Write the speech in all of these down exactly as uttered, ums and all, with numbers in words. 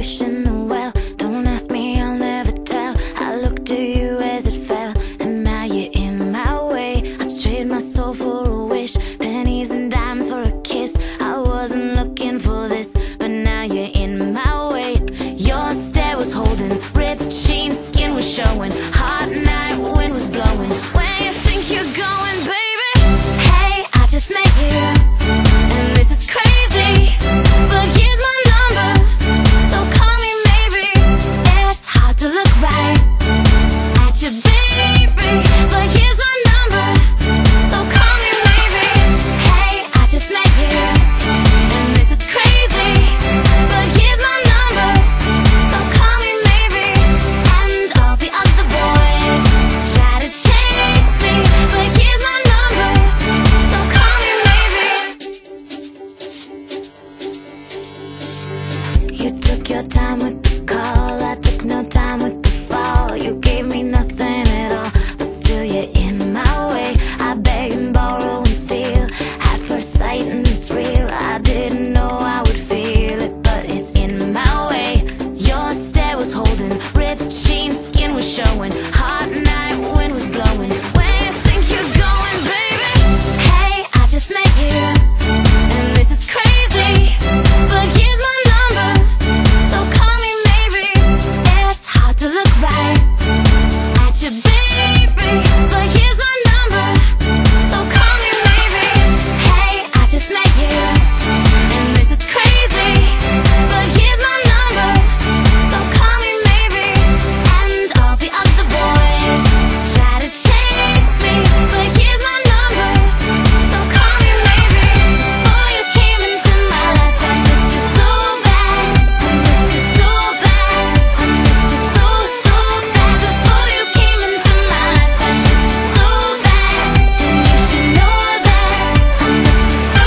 wishing the well. Don't ask me, I'll never tell. I looked to you as it fell, and now you're in my way. I trade my soul for a wish, pennies and dimes for a kiss. I wasn't looking for this, but now you're in my way. Your stare was holding, ripped jeans, skin was showing. Hot night, wind was blowing. Where you think you're going, baby? Hey, I just met you, and this is crazy, but here's my number, so call me maybe. It's hard to look right at you, baby, but here's my number, so call me maybe. Hey, I just met you, and this is crazy, but here's my number, so call me maybe. And all the other boys try to chase me, but here's my number, so call me maybe. You took your time with the call, I took no time with the fall. You gave me nothing at all, but still you're in my way. I beg and borrow and steal at first sight, and it's real. I didn't know I would feel it, but it's in my way. Your stare was holding, ripped jeans, skin was showing. Hot night, wind was blowing. Where you think you're going, baby? Hey, I just met you, and this is crazy, but here's my number, so call me maybe. It's hard to look right at you, baby, but here's my number, so call me maybe. Hey, I just met you, and this is crazy, but here's my number, so call me maybe. And all the other boys try to chase me, but here's my number, so call me maybe. Before you came into my life, I missed you so bad, I missed you so bad, I missed you so, so bad. Before you came into my life, I missed you so bad, and you should know that I missed you so,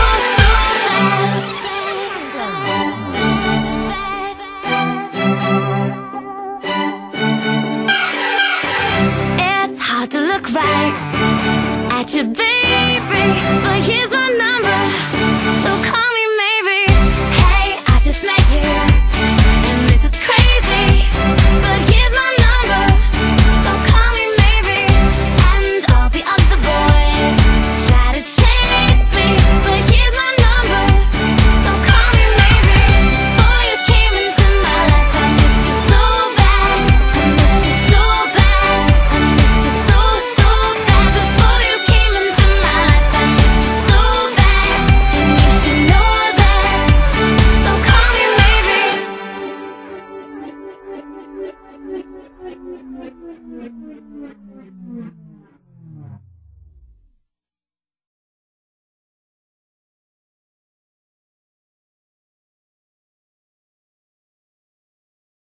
so bad. It's hard to look right at you, baby.